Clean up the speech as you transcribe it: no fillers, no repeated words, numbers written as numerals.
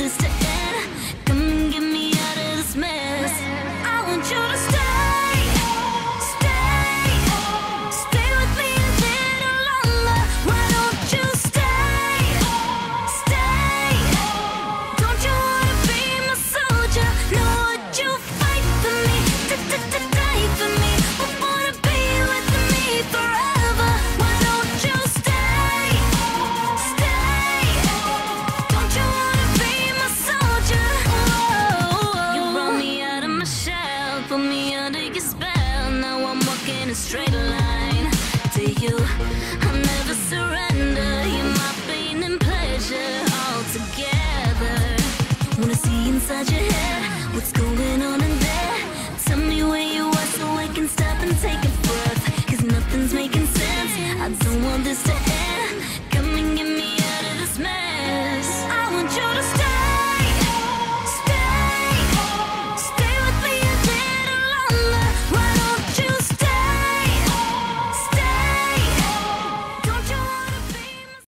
this to end. Come and get me out of this mess. I want you to stay, stay, stay with me a little longer. Why don't you stay, stay? Don't you wanna be my soldier? No, would you fight for me, die for me? I wanna be with me forever. Why don't you stay, stay? Don't you wanna be my soldier? Oh, you brought me out of my shell, put me under your spell. Now I'm walking a straight line to you. I'll never surrender. You're my pain and pleasure all together. Wanna see inside your head, what's going on in there? Tell me where you are so I can stop and take a breath. 'Cause nothing's making sense. I don't want this to end. Come and get me out of this mess.